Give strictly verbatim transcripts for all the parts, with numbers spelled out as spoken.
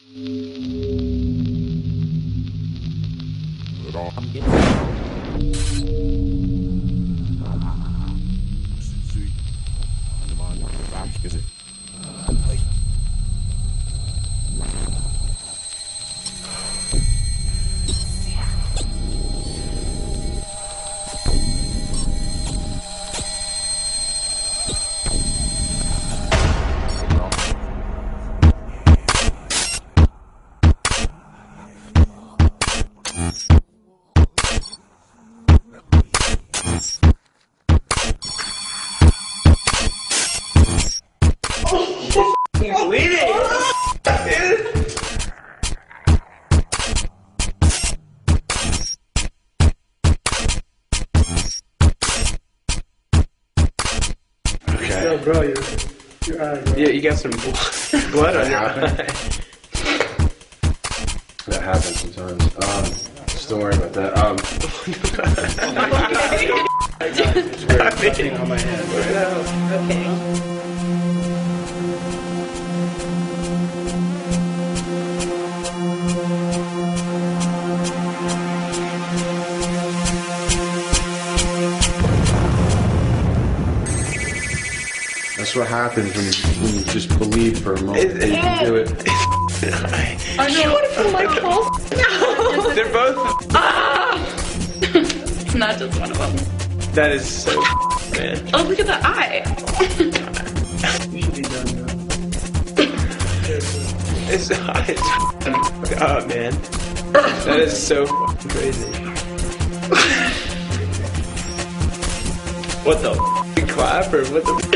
Yo, bro, your, your eye, bro. Yeah, you got some blood on your eye. That happens sometimes. Um, just don't worry about that. Um, Nothing on my hand. Okay. that's what happens when you, when you just believe for a moment that you can do it. I know. You want to put my pulse? No. They're both. Ah! It's not just one of them. That is so man. Oh, look at the eye. You should be done now. It's it's oh man. That is so fucking crazy. What the f*** clap or what the f***?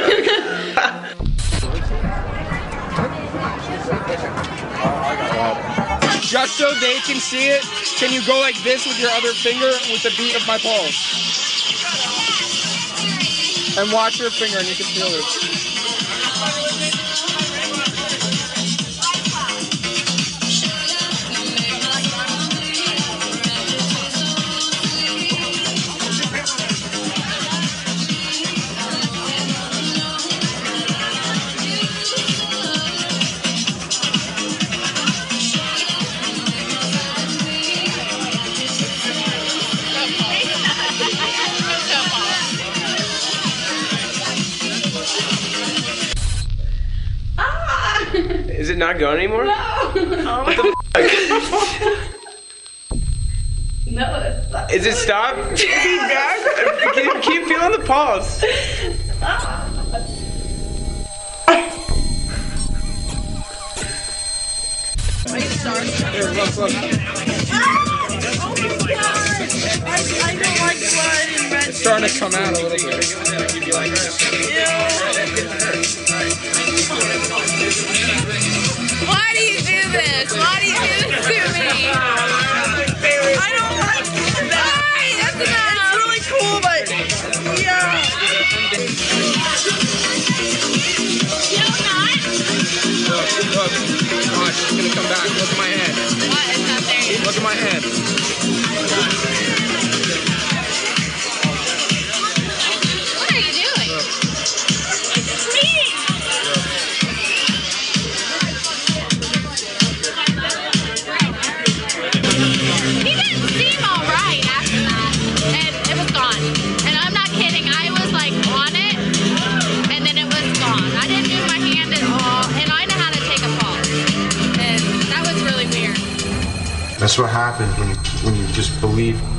Just so they can see it, can you go like this with your other finger with the beat of my pulse? And watch your finger and you can feel it. Is it not going anymore? No. Oh, what the f***? No, it's not. Is it stopped? Is he back? Keep, keep feeling the pulse. Here, look, look. I don't like blood and red. It's starting to come out a little bit. Why do you do this? Why do you do this to me? I don't like Why? That's enough. It's really cool, but yeah. You not? Look, look. Watch, it's gonna come back. Look at my head. What? It's not there yet. Look at my head. What are you doing? It's bleeding. He didn't seem alright after that. And it was gone. And I'm not kidding. I was like on it. And then it was gone. I didn't move my hand at all. And I know how to take a fall. And that was really weird. That's what happens when you when you just believe